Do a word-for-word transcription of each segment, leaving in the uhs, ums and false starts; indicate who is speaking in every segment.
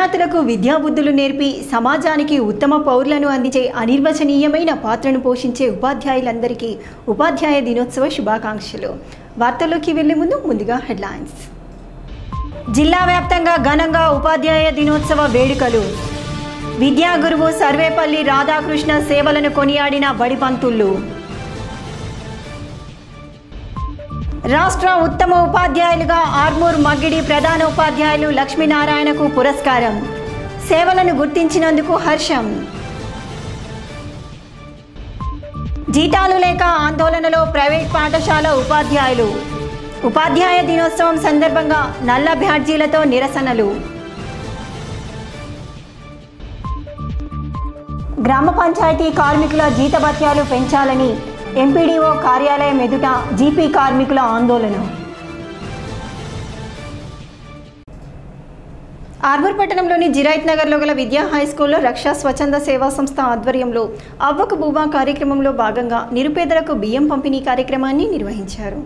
Speaker 1: విద్యార్థులకు విద్యాబుద్ధులు నేర్పి సమాజానికి ఉత్తమ పౌరులను అందించే అనిర్వచనీయమైన పాత్రను పోషించే ఉపాధ్యాయులందరికీ ఉపాధ్యాయ దినోత్సవ శుభాకాంక్షలు. వార్తల్లోకి వెళ్లే ముందు ముందుగా హెడ్లైన్స్. జిల్లా వ్యాప్తంగా ఘనంగా ఉపాధ్యాయ దినోత్సవ వేడుకలు. విద్యా గురువు సర్వేపల్లి రాధాకృష్ణ సేవలను కొనియాడిన బడిపంతులు. రాష్ట్ర ఉత్తమ ఉపాధ్యాయులుగా ఆర్మూర్ మగ్గిడి ప్రధాన ఉపాధ్యాయులు లక్ష్మీనారాయణకు పురస్కారం. సేవలను గుర్తించినందుకు హర్షం. జీతాలు లేక ఆందోళనలో ప్రైవేట్ పాఠశాల ఉపాధ్యాయులు. ఉపాధ్యాయ దినోత్సవం సందర్భంగా నల్ల బ్యాడ్జీలతో నిరసనలు. గ్రామ పంచాయతీ కార్మికుల జీతభత్యాలు పెంచాలని ఎంపీడీఓ కార్యాలయం ఎదుట జీపీ కార్మికుల ఆందోళన. ఆర్మూర్ పట్టణంలోని జిరాయిత్ నగర్లో గల విద్యా హైస్కూల్లో రక్షా స్వచ్ఛంద సేవా సంస్థ ఆధ్వర్యంలో అవ్వకు బూబా కార్యక్రమంలో భాగంగా నిరుపేదలకు బియ్యం పంపిణీ కార్యక్రమాన్ని నిర్వహించారు.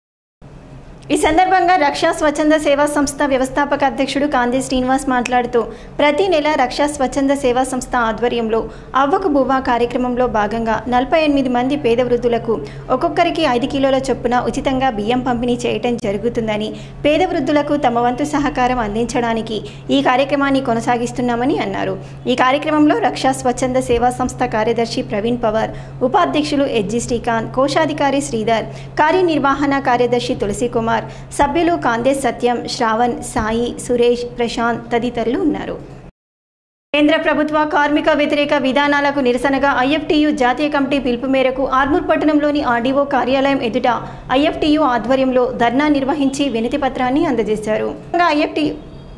Speaker 1: ఈ సందర్భంగా రక్షా స్వచ్ఛంద సేవా సంస్థ వ్యవస్థాపక అధ్యక్షుడు కాందే శ్రీనివాస్ మాట్లాడుతూ ప్రతి నెల రక్షా స్వచ్ఛంద సేవా సంస్థ ఆధ్వర్యంలో అవ్వకు బువ్వా కార్యక్రమంలో భాగంగా నలభై ఎనిమిది మంది పేద వృద్ధులకు ఒక్కొక్కరికి ఐదు కిలోల చొప్పున ఉచితంగా బియ్యం పంపిణీ చేయటం జరుగుతుందని, పేద వృద్ధులకు తమ వంతు సహకారం అందించడానికి ఈ కార్యక్రమాన్ని కొనసాగిస్తున్నామని అన్నారు. ఈ కార్యక్రమంలో రక్షా స్వచ్ఛంద సేవా సంస్థ కార్యదర్శి ప్రవీణ్ పవార్, ఉపాధ్యక్షులు హెచ్జి శ్రీకాంత్, కోశాధికారి శ్రీధర్, కార్యనిర్వహణ కార్యదర్శి తులసి కుమార్, సభ్యులు కాందే సత్యం, శ్రావణ్, సాయి, సురేష్, ప్రశాంత్ తదితరులు ఉన్నారు. కేంద్ర ప్రభుత్వ కార్మిక వ్యతిరేక విధానాలకు నిరసనగా ఐఎఫ్టీయూ జాతీయ కమిటీ పిలుపు మేరకు ఆర్మూర్ పట్టణంలోని ఆర్డీఓ కార్యాలయం ఎదుట ఐఎఫ్టీయూ ఆధ్వర్యంలో ధర్నా నిర్వహించి వినతి పత్రాన్ని అందజేశారు. ఐఎఫ్టీయూ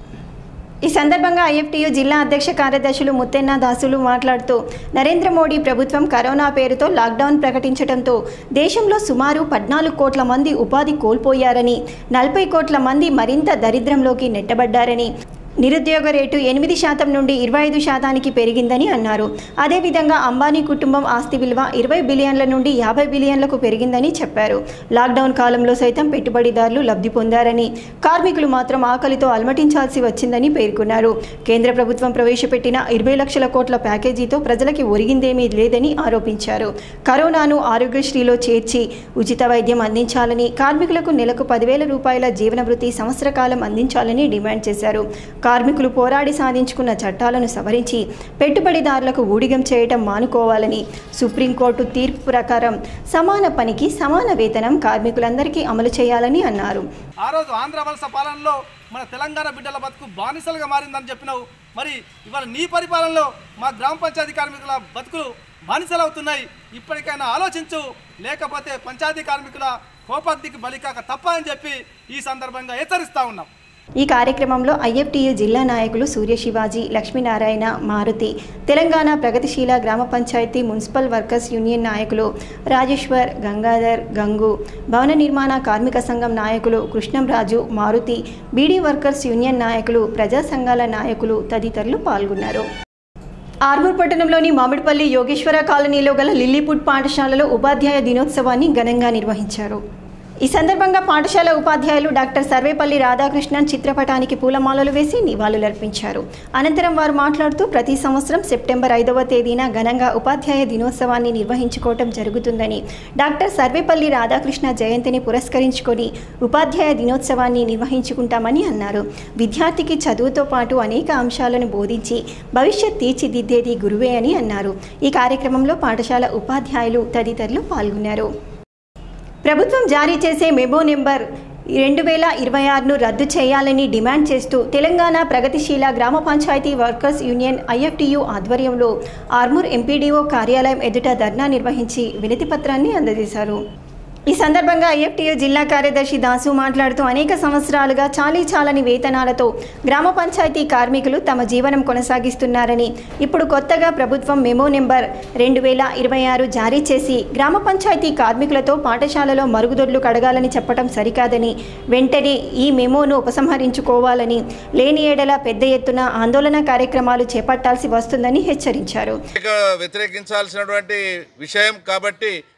Speaker 1: ఈ సందర్భంగా ఐఎఫ్టీయూ జిల్లా అధ్యక్ష కార్యదర్శులు ముత్తెన్న దాసులు మాట్లాడుతూ నరేంద్ర మోడీ ప్రభుత్వం కరోనా పేరుతో లాక్డౌన్ ప్రకటించడంతో దేశంలో సుమారు పద్నాలుగు కోట్ల మంది ఉపాధి కోల్పోయారని, నలభై కోట్ల మంది మరింత దరిద్రంలోకి నెట్టబడ్డారని, నిరుద్యోగ రేటు ఎనిమిది శాతం నుండి ఇరవై ఐదు శాతానికి పెరిగిందని అన్నారు. అదేవిధంగా అంబానీ కుటుంబం ఆస్తి విలువ ఇరవై బిలియన్ల నుండి యాభై బిలియన్లకు పెరిగిందని చెప్పారు. లాక్డౌన్ కాలంలో సైతం పెట్టుబడిదారులు లబ్ధి పొందారని, కార్మికులు మాత్రం ఆకలితో అలమటించాల్సి వచ్చిందని పేర్కొన్నారు. కేంద్ర ప్రభుత్వం ప్రవేశపెట్టిన ఇరవై లక్షల కోట్ల ప్యాకేజీతో ప్రజలకి ఒరిగిందేమీ లేదని ఆరోపించారు. కరోనాను ఆరోగ్యశ్రీలో చేర్చి ఉచిత వైద్యం అందించాలని, కార్మికులకు నెలకు పదివేల రూపాయల జీవన వృత్తి సంవత్సర కాలం అందించాలని డిమాండ్ చేశారు. కార్మికులు పోరాడి సాధించుకున్న చట్టాలను సవరించి పెట్టుబడిదారులకు ఊడిగం చేయటం మానుకోవాలని, సుప్రీంకోర్టు తీర్పు ప్రకారం సమాన పనికి సమాన వేతనం కార్మికులందరికీ అమలు చేయాలని అన్నారు.
Speaker 2: ఆ రోజు ఆంధ్ర వలస పాలనలో మన తెలంగాణ బిడ్డల బతుకు బానిసలుగా మారిందని చెప్పినావు. మరి ఇవాళ నీ పరిపాలనలో మా గ్రామ పంచాయతీ కార్మికుల బతుకులు బానిసలవుతున్నాయి. ఇప్పటికైనా ఆలోచించు, లేకపోతే పంచాయతీ కార్మికుల కోపాగ్నికి బలికాక తప్ప అని చెప్పి ఈ సందర్భంగా హెచ్చరిస్తా ఉన్నాం.
Speaker 1: ఈ కార్యక్రమంలో ఐఎఫ్టీయూ జిల్లా నాయకులు సూర్య శివాజీ, లక్ష్మీనారాయణ, మారుతి, తెలంగాణ ప్రగతిశీల గ్రామ పంచాయతీ మున్సిపల్ వర్కర్స్ యూనియన్ నాయకులు రాజేశ్వర్, గంగాధర్, గంగు, భవన నిర్మాణ కార్మిక సంఘం నాయకులు కృష్ణంరాజు, మారుతి, బీడీ వర్కర్స్ యూనియన్ నాయకులు, ప్రజా సంఘాల నాయకులు తదితరులు పాల్గొన్నారు. ఆర్మూర్ పట్టణంలోని మామిడిపల్లి యోగేశ్వర కాలనీలో గల లిల్లీపుట్ పాఠశాలలో ఉపాధ్యాయ దినోత్సవాన్ని ఘనంగా నిర్వహించారు. ఈ సందర్భంగా పాఠశాల ఉపాధ్యాయులు డాక్టర్ సర్వేపల్లి రాధాకృష్ణన్ చిత్రపటానికి పూలమాలలు వేసి నివాళులర్పించారు. అనంతరం వారు మాట్లాడుతూ ప్రతి సంవత్సరం సెప్టెంబర్ ఐదవ తేదీన ఘనంగా ఉపాధ్యాయ దినోత్సవాన్ని నిర్వహించుకోవటం జరుగుతుందని, డాక్టర్ సర్వేపల్లి రాధాకృష్ణ జయంతిని పురస్కరించుకొని ఉపాధ్యాయ దినోత్సవాన్ని నిర్వహించుకుంటామని అన్నారు. విద్యార్థికి చదువుతో పాటు అనేక అంశాలను బోధించి భవిష్యత్ తీర్చిదిద్దేది గురువే అని అన్నారు. ఈ కార్యక్రమంలో పాఠశాల ఉపాధ్యాయులు తదితరులు పాల్గొన్నారు. ప్రభుత్వం జారీ చేసే మెమో నెంబర్ రెండు వేల ఇరవై ఆరును రద్దు చేయాలని డిమాండ్ చేస్తూ తెలంగాణ ప్రగతిశీల గ్రామ పంచాయతీ వర్కర్స్ యూనియన్ ఐఎఫ్టీయూ ఆధ్వర్యంలో ఆర్మూర్ ఎంపీడీఓ కార్యాలయం ఎదుట ధర్నా నిర్వహించి వినతి పత్రాన్ని అందజేశారు. ఈ సందర్భంగా ఐఎఫ్టీయూ జిల్లా కార్యదర్శి దాసు మాట్లాడుతూ అనేక సంవత్సరాలుగా చాలీ చాలని వేతనాలతో గ్రామ పంచాయతీ కార్మికులు తమ జీవనం కొనసాగిస్తున్నారని, ఇప్పుడు కొత్తగా ప్రభుత్వం మెమో నెంబర్ రెండు వేల ఇరవై ఆరు జారీ చేసి గ్రామ పంచాయతీ కార్మికులతో పాఠశాలలో మరుగుదొడ్లు కడగాలని చెప్పడం సరికాదని, వెంటనే ఈ మెమోను ఉపసంహరించుకోవాలని, లేని ఏడల పెద్ద ఎత్తున ఆందోళన కార్యక్రమాలు చేపట్టాల్సి వస్తుందని హెచ్చరించారు.
Speaker 3: వ్యతిరేకించాల్సినటువంటి విషయం కాబట్టి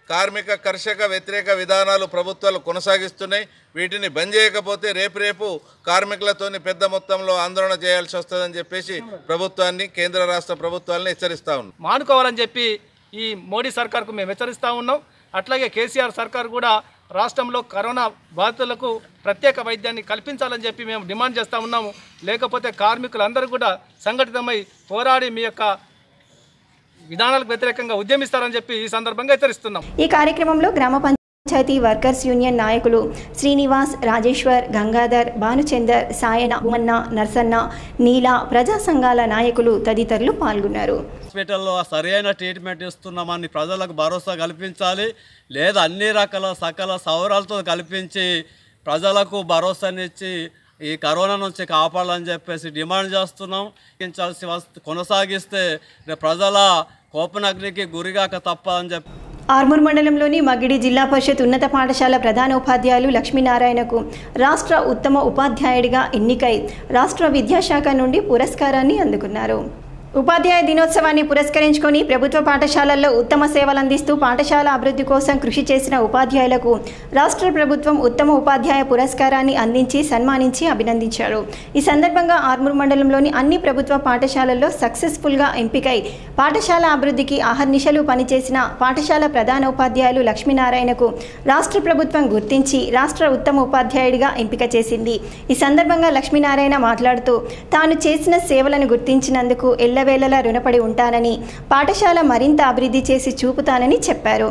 Speaker 3: కార్మిక కర్షక వ్యతిరేక విధానాలు ప్రభుత్వాలు కొనసాగిస్తున్నాయి. వీటిని బంద్ చేయకపోతే రేపు రేపు కార్మికులతోని పెద్ద మొత్తంలో ఆందోళన చేయాల్సి వస్తుందని చెప్పేసి ప్రభుత్వాన్ని, కేంద్ర రాష్ట్ర ప్రభుత్వాలను హెచ్చరిస్తా ఉన్నాం.
Speaker 2: మానుకోవాలని చెప్పి ఈ మోడీ సర్కార్కు మేము హెచ్చరిస్తూ ఉన్నాం. అట్లాగే కేసీఆర్ సర్కార్ కూడా రాష్ట్రంలో కరోనా బాధితులకు ప్రత్యేక వైద్యాన్ని కల్పించాలని చెప్పి మేము డిమాండ్ చేస్తూ ఉన్నాము. లేకపోతే కార్మికులందరూ కూడా సంఘటితమై పోరాడి మీ యొక్క విధానాలకు వ్యతిరేకంగా ఉద్యమిస్తారని చెప్పి ఈ సందర్భంగా హెచ్చరిస్తున్నాం.
Speaker 1: ఈ కార్యక్రమంలో గ్రామ పంచాయతీ వర్కర్స్ యూనియన్ నాయకులు శ్రీనివాస్, రాజేశ్వర్, గంగాధర్, భానుచందర్, సాయన, ఉమన్న, నర్సన్న, నీల, ప్రజా సంఘాల నాయకులు తదితరులు పాల్గొన్నారు.
Speaker 4: హాస్పిటల్లో సరైన ట్రీట్మెంట్ ఇస్తున్నామని ప్రజలకు భరోసా కల్పించాలి. లేదా అన్ని రకాల సకల సౌకర్యాలతో కల్పించి ప్రజలకు భరోసానిచ్చి ఈ కరోనా నుంచి కాపాడాలని చెప్పేసి డిమాండ్ చేస్తున్నాం. కొనసాగిస్తే ప్రజల కోపనగ్నికి గురిగాక తప్పదని చెప్పి
Speaker 1: ఆర్మూర్ మండలంలోని మగిడి జిల్లా పరిషత్ ఉన్నత పాఠశాల ప్రధానోపాధ్యాయులు లక్ష్మీనారాయణకు రాష్ట్ర ఉత్తమ ఉపాధ్యాయుడిగా ఎన్నికై రాష్ట్ర విద్యాశాఖ నుండి పురస్కారాన్ని అందుకున్నారు. ఉపాధ్యాయ దినోత్సవాన్ని పురస్కరించుకొని ప్రభుత్వ పాఠశాలల్లో ఉత్తమ సేవలు అందిస్తూ పాఠశాల అభివృద్ధి కోసం కృషి చేసిన ఉపాధ్యాయులకు రాష్ట్ర ప్రభుత్వం ఉత్తమ ఉపాధ్యాయ పురస్కారాన్ని అందించి సన్మానించి అభినందించారు. ఈ సందర్భంగా ఆర్మూర్ మండలంలోని అన్ని ప్రభుత్వ పాఠశాలల్లో సక్సెస్ఫుల్గా ఎంపికై పాఠశాల అభివృద్ధికి అహర్నిశలు పనిచేసిన పాఠశాల ప్రధానోపాధ్యాయులు లక్ష్మీనారాయణకు రాష్ట్ర ప్రభుత్వం గుర్తించి రాష్ట్ర ఉత్తమ ఉపాధ్యాయుడిగా ఎంపిక చేసింది. ఈ సందర్భంగా లక్ష్మీనారాయణ మాట్లాడుతూ తాను చేసిన సేవలను గుర్తించినందుకు ఎల్ల వేళలా రుణపడి ఉంటానని, పాఠశాల మరింత అభివృద్ధి చేసి చూపుతానని చెప్పారు.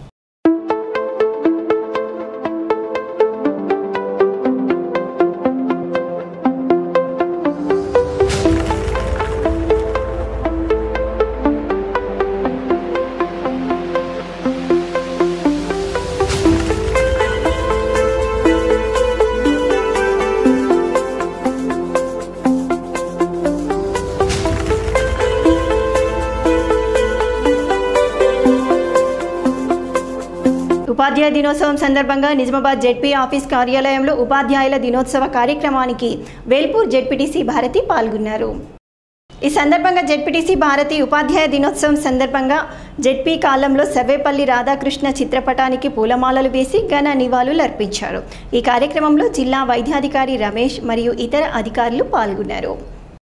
Speaker 1: ఉపాధ్యాయ దినోత్సవం సందర్భంగా నిజామాబాద్ జెడ్పీ ఆఫీస్ కార్యాలయంలో ఉపాధ్యాయుల దినోత్సవ కార్యక్రమానికి వేల్పూర్ జెడ్పీటీసీ భారతి పాల్గొన్నారు. ఈ సందర్భంగా జెడ్పీటీసీ భారతి ఉపాధ్యాయ దినోత్సవం సందర్భంగా జెడ్పీ కాలంలో సర్వేపల్లి రాధాకృష్ణ చిత్రపటానికి పూలమాలలు వేసి ఘన నివాళులు అర్పించారు. ఈ కార్యక్రమంలో జిల్లా వైద్యాధికారి రమేష్ మరియు ఇతర అధికారులు పాల్గొన్నారు.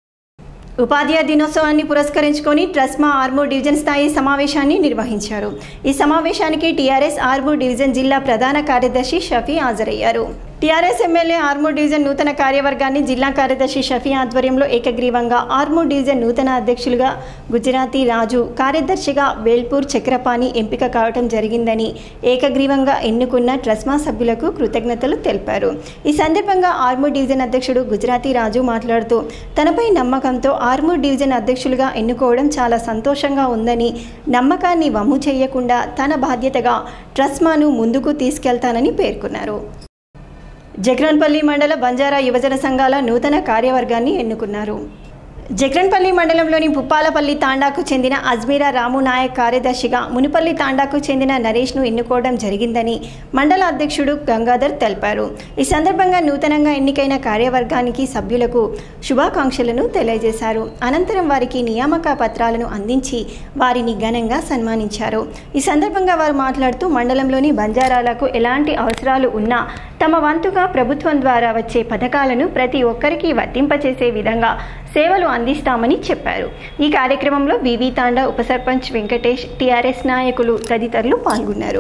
Speaker 1: ఉపాధ్యాయ దినోత్సవాన్ని పురస్కరించుకొని ట్రస్మా ఆర్మూర్ డివిజన్ స్థాయి సమావేశాన్ని నిర్వహించారు. ఈ సమావేశానికి టీఆర్ఎస్ ఆర్మూర్ డివిజన్ జిల్లా ప్రధాన కార్యదర్శి షఫీ హాజరయ్యారు. టీఆర్ఎస్ ఎమ్మెల్యే ఆర్మూర్ డివిజన్ నూతన కార్యవర్గాన్ని జిల్లా కార్యదర్శి షఫీ ఆధ్వర్యంలో ఏకగ్రీవంగా ఆర్మూర్ డివిజన్ నూతన అధ్యక్షులుగా గుజరాతీ రాజు, కార్యదర్శిగా వేల్పూర్ చక్రపాణి ఎంపిక కావడం జరిగిందని ఏకగ్రీవంగా ఎన్నుకున్న ట్రస్మా సభ్యులకు కృతజ్ఞతలు తెలిపారు. ఈ సందర్భంగా ఆర్మూర్ డివిజన్ అధ్యక్షుడు గుజరాతీ రాజు మాట్లాడుతూ తనపై నమ్మకంతో ఆర్మూర్ డివిజన్ అధ్యక్షులుగా ఎన్నుకోవడం చాలా సంతోషంగా ఉందని, నమ్మకాన్ని వమ్ము చేయకుండా తన బాధ్యతగా ట్రస్మాను ముందుకు తీసుకెళ్తానని పేర్కొన్నారు. జగ్రన్పల్లి మండల బంజారా యువజన సంఘాల నూతన కార్యవర్గాన్ని ఎన్నుకున్నారు. జగ్రన్పల్లి మండలంలోని పుప్పాలపల్లి తాండాకు చెందిన అజ్మీరా రాము నాయక్ కార్యదర్శిగా, మునిపల్లి తాండాకు చెందిన నరేష్ను ఎన్నుకోవడం జరిగిందని మండల అధ్యక్షుడు గంగాధర్ తెలిపారు. ఈ సందర్భంగా నూతనంగా ఎన్నికైన కార్యవర్గానికి సభ్యులకు శుభాకాంక్షలను తెలియజేశారు. అనంతరం వారికి నియామక పత్రాలను అందించి వారిని ఘనంగా సన్మానించారు. ఈ సందర్భంగా వారు మాట్లాడుతూ మండలంలోని బంజారాలకు ఎలాంటి అవసరాలు ఉన్నా తమ వంతుగా ప్రభుత్వం ద్వారా వచ్చే పథకాలను ప్రతి ఒక్కరికి వర్తింపచేసే విధంగా సేవలు అందిస్తామని చెప్పారు. ఈ కార్యక్రమంలో వివి తాండా ఉప సర్పంచ్ వెంకటేష్, టీఆర్ఎస్ నాయకులు తదితరులు పాల్గొన్నారు.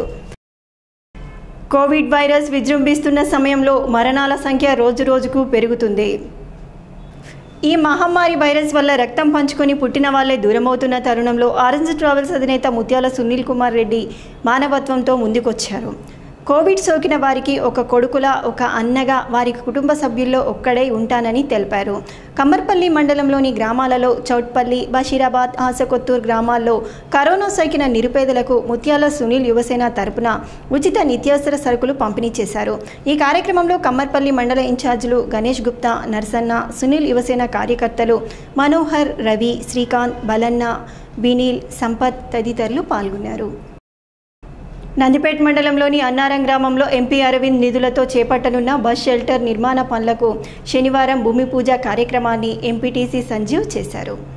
Speaker 1: కోవిడ్ వైరస్ విజృంభిస్తున్న సమయంలో మరణాల సంఖ్య రోజురోజుకు పెరుగుతుంది. ఈ మహమ్మారి వైరస్ వల్ల రక్తం పంచుకొని పుట్టిన వాళ్లే దూరమవుతున్న తరుణంలో ఆరెంజ్ ట్రావెల్స్ అధినేత ముత్యాల సునీల్ కుమార్ రెడ్డి మానవత్వంతో ముందుకొచ్చారు. కోవిడ్ సోకిన వారికి ఒక కొడుకులా, ఒక అన్నగా వారి కుటుంబ సభ్యుల్లో ఒక్కడై ఉంటానని తెలిపారు. కమ్మర్పల్లి మండలంలోని గ్రామాలలో చౌట్పల్లి, బషీరాబాద్, ఆసకొత్తూర్ గ్రామాల్లో కరోనా సోకిన నిరుపేదలకు ముత్యాల సునీల్ యువసేన తరపున ఉచిత నిత్యావసర సరుకులు పంపిణీ చేశారు. ఈ కార్యక్రమంలో కమ్మర్పల్లి మండల ఇన్ఛార్జీలు గణేష్ గుప్తా, నర్సన్న, సునీల్ యువసేన కార్యకర్తలు మనోహర్, రవి, శ్రీకాంత్, బలన్న, వినీల్, సంపత్ తదితరులు పాల్గొన్నారు. నందిపేట్ మండలంలోని అన్నారం గ్రామంలో ఎంపీ అరవింద్ నిధులతో చేపట్టనున్న బస్ షెల్టర్ నిర్మాణ పనులకు శనివారం భూమి పూజ కార్యక్రమాన్ని ఎంపీటీసీ సంజీవ్ చేశారు.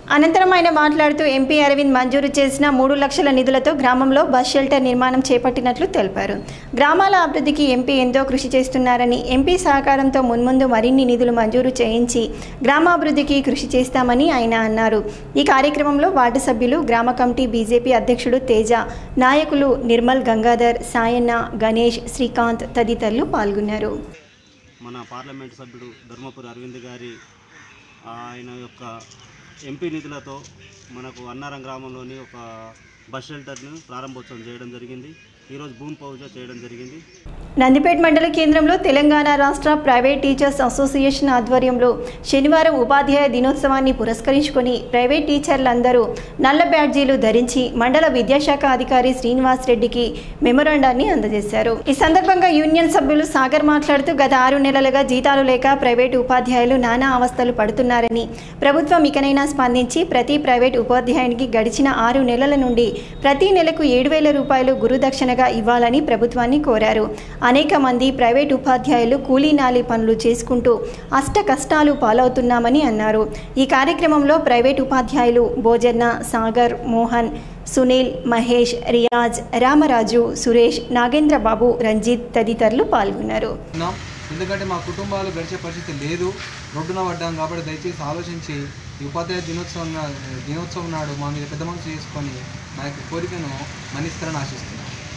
Speaker 1: అనంతరం ఆయన మాట్లాడుతూ ఎంపీ అరవింద్ మంజూరు చేసిన మూడు లక్షల నిధులతో గ్రామంలో బస్ షెల్టర్ నిర్మాణం చేపట్టినట్లు తెలిపారు. గ్రామాల అభివృద్ధికి ఎంపీ ఎంతో కృషి చేస్తున్నారని, ఎంపీ సహకారంతో మున్ముందు మరిన్ని నిధులు మంజూరు చేయించి గ్రామాభివృద్ధికి కృషి చేస్తామని ఆయన అన్నారు. ఈ కార్యక్రమంలో వార్డు సభ్యులు, గ్రామ కమిటీ, బీజేపీ అధ్యక్షుడు తేజ, నాయకులు నిర్మల్, గంగాధర్, సాయన్న, గణేష్, శ్రీకాంత్ తదితరులు పాల్గొన్నారు.
Speaker 5: మన పార్లమెంటు సభ్యుడు ధర్మపురి అరవింద్ గారి ఆయన యొక్క ఎంపీ నిధులతో మనకు అన్నారం గ్రామంలోని ఒక బస్ షెల్టర్ను ప్రారంభోత్సవం చేయడం జరిగింది. ఈరోజు భూమి పూజ చేయడం జరిగింది.
Speaker 1: నందిపేట మండల కేంద్రంలో తెలంగాణ రాష్ట్ర ప్రైవేట్ టీచర్స్ అసోసియేషన్ ఆధ్వర్యంలో శనివారం ఉపాధ్యాయ దినోత్సవాన్ని పురస్కరించుకొని ప్రైవేట్ టీచర్లందరూ నల్ల బ్యాడ్జీలు ధరించి మండల విద్యాశాఖ అధికారి శ్రీనివాస్ రెడ్డికి మెమొరాండాన్ని అందజేశారు. ఈ సందర్భంగా యూనియన్ సభ్యులు సాగర్ మాట్లాడుతూ గత ఆరు నెలలుగా జీతాలు లేక ప్రైవేటు ఉపాధ్యాయులు నానా అవస్థలు పడుతున్నారని, ప్రభుత్వం ఇకనైనా స్పందించి ప్రతి ప్రైవేట్ ఉపాధ్యాయునికి గడిచిన ఆరు నెలల నుండి ప్రతి నెలకు ఏడు వేల రూపాయలు గురుదక్షిణగా ఇవ్వాలని ప్రభుత్వాన్ని కోరారు. అనేక మంది ప్రైవేట్ ఉపాధ్యాయులు కూలీ నాలి పనులు చేసుకుంటూ అష్ట కష్టాలు పాలవుతున్నామని అన్నారు. ఈ కార్యక్రమంలో ప్రైవేట్ ఉపాధ్యాయులు భోజన్న, సాగర్, మోహన్, సునీల్, మహేష్, రియాజ్, రామరాజు, సురేష్, నాగేంద్రబాబు, రంజిత్ తదితరులు పాల్గొన్నారు.
Speaker 6: ఎందుకంటే మా కుటుంబాలు గడిచే పరిస్థితి లేదు, రోడ్డున పడ్డాం. కాబట్టి దయచేసి ఆలోచించి ఈ ఉపాధ్యాయ దినోత్సవం దినోత్సవం నాడు మా మీద పెద్ద మనసు చేసుకొని మా యొక్క కోరికను మన్నిస్తారని ఆశిస్తున్నాం.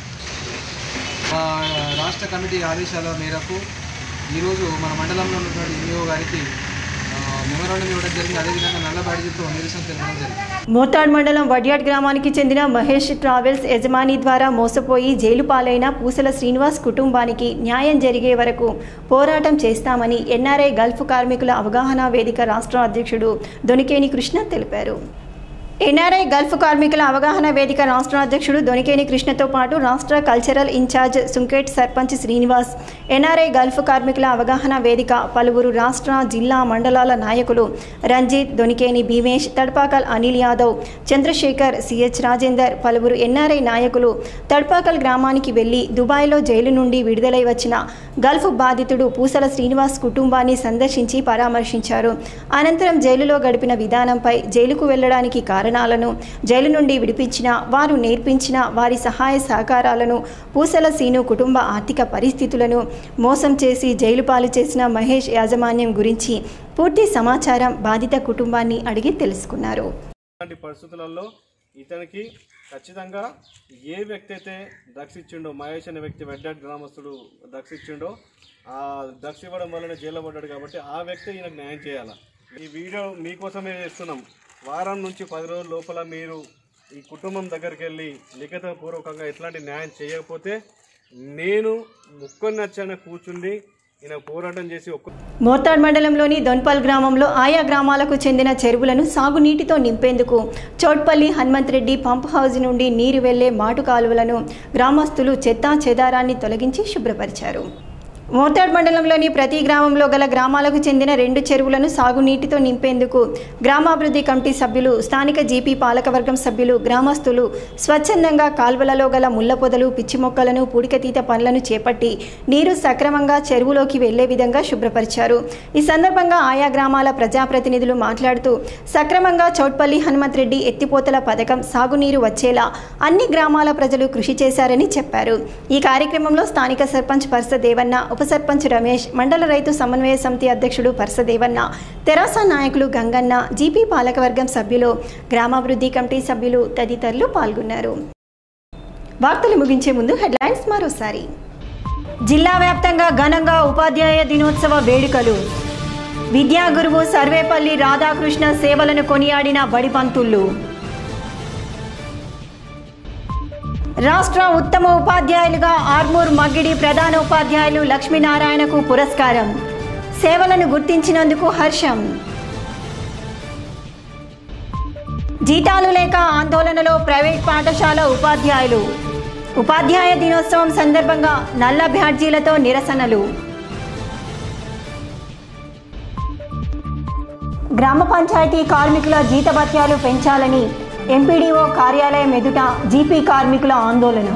Speaker 6: రాష్ట్ర కమిటీ ఆదేశాల మేరకు ఈరోజు మన మండలంలో ఉన్నటువంటి ఈఓ గారికి మెమొరాండం ఇవ్వడం జరిగింది. అదేవిధంగా నల్ల బ్యాడ్జీతో నిరసన తెలపడం జరిగింది.
Speaker 1: మోతాడ్ మండలం వడ్యాడ్ గ్రామానికి చెందిన మహేష్ ట్రావెల్స్ యజమాని ద్వారా మోసపోయి జైలు పాలైన పూసల శ్రీనివాస్ కుటుంబానికి న్యాయం జరిగే వరకు పోరాటం చేస్తామని ఎన్ఆర్ఐ గల్ఫ్ కార్మికుల అవగాహన వేదిక రాష్ట్ర అధ్యక్షుడు దొనికేని కృష్ణ తెలిపారు. ఎన్ఆర్ఐ గల్ఫ్ కార్మికుల అవగాహన వేదిక రాష్ట్ర అధ్యక్షుడు దొనికేని కృష్ణతో పాటు రాష్ట్ర cultural in-charge Sunket sarpanch Srinivas, NRI gulf కార్మికుల అవగాహన వేదిక పలువురు రాష్ట్ర, జిల్లా, మండలాల నాయకులు రంజిత్, దొనికేని భీమేష్, తడ్పాకల్ అనిల్ యాదవ్, చంద్రశేఖర్, సిహెచ్ రాజేందర్, పలువురు ఎన్ఆర్ఐ నాయకులు తడ్పాకల్ గ్రామానికి వెళ్లి దుబాయ్లో జైలు నుండి విడుదలై వచ్చిన గల్ఫ్ బాధితుడు పూసల శ్రీనివాస్ కుటుంబాన్ని సందర్శించి పరామర్శించారు. అనంతరం జైలులో గడిపిన విధానంపై, జైలుకు వెళ్లడానికి కారణాలను, జైలు నుండి విడిపించిన వారు నేర్పించిన వారి సహాయ సహకారాలను, పూసల సీను కుటుంబ ఆర్థిక పరిస్థితులను, మోసం చేసి జైలు పాలు చేసిన మహేష్ యాజమాన్యం గురించి పూర్తి సమాచారం బాధిత కుటుంబాన్ని అడిగి తెలుసుకున్నారు.
Speaker 7: ఇలాంటి పరిస్థితులలో ఇతనికి ఖచ్చితంగా ఏ వ్యక్తి అయితే డ్రగ్స్ ఇచ్చిండో, మహేష్ అనే వ్యక్తి వెడ్డాడ్ గ్రామస్తుడు డ్రగ్స్ ఇచ్చిండో, ఆ డ్రగ్స్ ఇవ్వడం వల్లనే జైల్లో పడ్డాడు. కాబట్టి ఆ వ్యక్తి ఈయనకు న్యాయం చేయాలి. ఈ వీడియో మీకోసమే చేస్తున్నాం. వారం నుంచి పది రోజుల లోపల మీరు ఈ కుటుంబం దగ్గరికి వెళ్ళి లిఖితపూర్వకంగా ఎట్లాంటి న్యాయం చేయకపోతే నేను ముక్కొని నచ్చాన కూర్చుండి ఈయన పోరాటం చేసి ఒక్క
Speaker 1: మోర్తాడ్ మండలంలోని దొన్పల్ గ్రామంలో ఆయా గ్రామాలకు చెందిన చెరువులను సాగునీటితో నింపేందుకు చౌట్పల్లి హనుమంత్ రెడ్డి పంప్ హౌజ్ నుండి నీరు వెళ్లే మాటు కాలువలను గ్రామస్తులు చెత్తా చెదారాన్ని తొలగించి శుభ్రపరిచారు. మోర్తాడ్ మండలంలోని ప్రతి గ్రామంలో గల గ్రామాలకు చెందిన రెండు చెరువులను సాగునీటితో నింపేందుకు గ్రామాభివృద్ధి కమిటీ సభ్యులు, స్థానిక జీపీ పాలకవర్గం సభ్యులు, గ్రామస్తులు స్వచ్ఛందంగా కాల్వలలో గల ముళ్ల పొదలు, పిచ్చి మొక్కలను, పూడికతీత పనులను చేపట్టి నీరు సక్రమంగా చెరువులోకి వెళ్లే విధంగా శుభ్రపరిచారు. ఈ సందర్భంగా ఆయా గ్రామాల ప్రజాప్రతినిధులు మాట్లాడుతూ సక్రమంగా చౌట్పల్లి హనుమంత్ రెడ్డి ఎత్తిపోతల పథకం సాగునీరు వచ్చేలా అన్ని గ్రామాల ప్రజలు కృషి చేశారని చెప్పారు. ఈ కార్యక్రమంలో స్థానిక సర్పంచ్ పర్స దేవన్న, ఉప సర్పంచ్ రమేష్, మండల రైతు సమన్వయ సమితి అధ్యక్షుడు పర్సదేవన్న, తెరాస నాయకులు గంగన్న, జీపీ పాలకవర్గం సభ్యులు, గ్రామాభివృద్ధి కమిటీ సభ్యులు తదితరులు పాల్గొన్నారు. వార్తలు ముగించే ముందు హెడ్లైన్స్ మరోసారి. జిల్లా వ్యాప్తంగా ఘనంగా ఉపాధ్యాయ దినోత్సవ వేడుకలు. విద్యా గురువు సర్వేపల్లి రాధాకృష్ణ సేవలను కొనియాడిన బడిపంతులు. రాష్ట్ర ఉత్తమ ఉపాధ్యాయులుగా ఆర్మూర్ మగ్గిడి ప్రధాన ఉపాధ్యాయులు లక్ష్మీనారాయణకు పురస్కారం. సేవలను గుర్తించినందుకు హర్షం. జీతాలు లేక ఆందోళనలో ప్రైవేట్ పాఠశాల ఉపాధ్యాయులు. ఉపాధ్యాయ దినోత్సవం సందర్భంగా నల్ల బ్యాడ్జీలతో నిరసనలు. గ్రామ పంచాయతీ కార్మికుల జీతభత్యాలు పెంచాలని ఎంపీడీఓ కార్యాలయం ఎదుట జీపీ కార్మికుల ఆందోళన.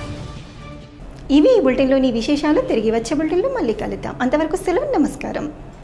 Speaker 1: ఇవి ఈ బులెటిన్లోని విశేషాలు. తిరిగి వచ్చే బులెటిన్లో మళ్ళీ కలుద్దాం. అంతవరకు సెలవు. నమస్కారం.